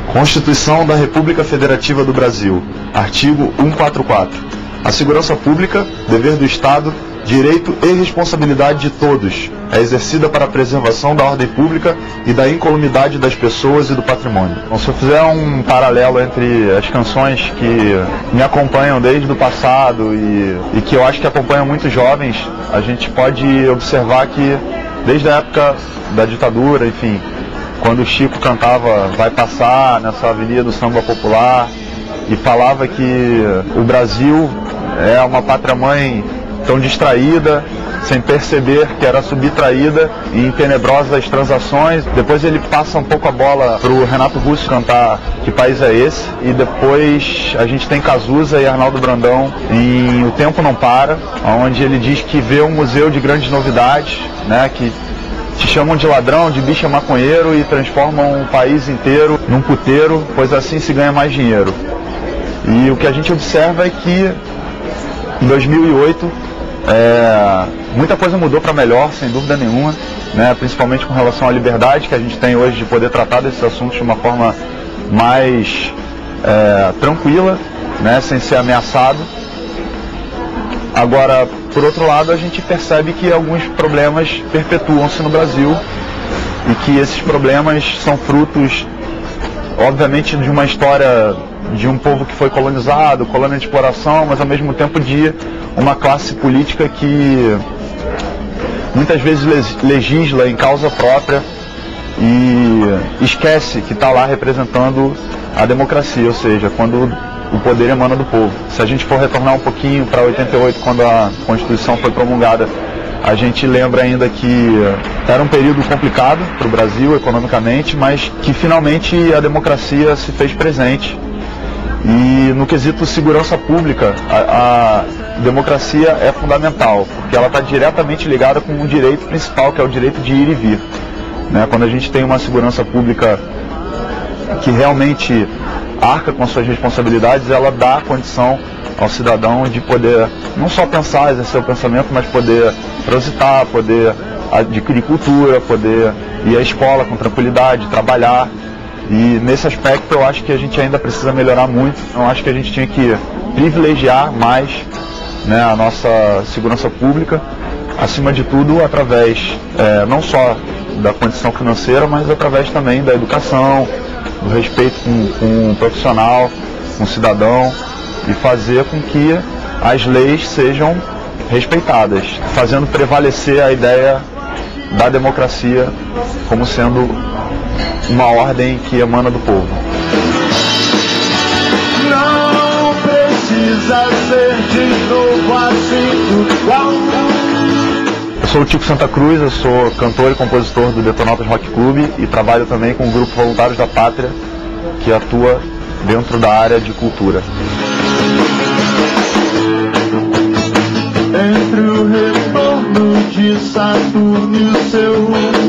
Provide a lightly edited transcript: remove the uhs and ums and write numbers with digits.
Constituição da República Federativa do Brasil, artigo 144. A segurança pública, dever do Estado, direito e responsabilidade de todos, é exercida para a preservação da ordem pública e da incolumidade das pessoas e do patrimônio. Então, se eu fizer um paralelo entre as canções que me acompanham desde o passado e que eu acho que acompanham muitos jovens, a gente pode observar que desde a época da ditadura, enfim, quando o Chico cantava Vai Passar nessa avenida do samba popular e falava que o Brasil é uma pátria-mãe tão distraída, sem perceber que era subtraída e em tenebrosas transações. Depois ele passa um pouco a bola para o Renato Russo cantar Que País é Esse? E depois a gente tem Cazuza e Arnaldo Brandão em O Tempo Não Para, onde ele diz que vê um museu de grandes novidades, né, que te chamam de ladrão, de bicha maconheiro e transformam o país inteiro num puteiro, pois assim se ganha mais dinheiro. E o que a gente observa é que em 2008 muita coisa mudou para melhor, sem dúvida nenhuma, né? Principalmente com relação à liberdade que a gente tem hoje de poder tratar desses assuntos de uma forma mais tranquila, né? Sem ser ameaçado. Agora, por outro lado, a gente percebe que alguns problemas perpetuam-se no Brasil e que esses problemas são frutos, obviamente, de uma história de um povo que foi colonizado, colônia de exploração, mas ao mesmo tempo de uma classe política que muitas vezes legisla em causa própria e esquece que está lá representando a democracia, ou seja, quando o poder emana do povo. Se a gente for retornar um pouquinho para 88, quando a Constituição foi promulgada, a gente lembra ainda que era um período complicado para o Brasil economicamente, mas que finalmente a democracia se fez presente. E no quesito segurança pública, a democracia é fundamental, porque ela está diretamente ligada com o direito principal, que é o direito de ir e vir, né? Quando a gente tem uma segurança pública que realmente arca com as suas responsabilidades, ela dá a condição ao cidadão de poder não só pensar, exercer o pensamento, mas poder transitar, poder adquirir cultura, poder ir à escola com tranquilidade, trabalhar. E nesse aspecto eu acho que a gente ainda precisa melhorar muito. Eu acho que a gente tinha que privilegiar mais, né, a nossa segurança pública, acima de tudo através não só da condição financeira, mas através também da educação, do respeito com o profissional, com o cidadão, e fazer com que as leis sejam respeitadas, fazendo prevalecer a ideia da democracia como sendo uma ordem que emana do povo. Não precisa ser de novo assim. Eu sou o Tico Santa Cruz, eu sou cantor e compositor do Detonautas Rock Club e trabalho também com o grupo Voluntários da Pátria, que atua dentro da área de cultura. Entre o retorno de Saturno e o seu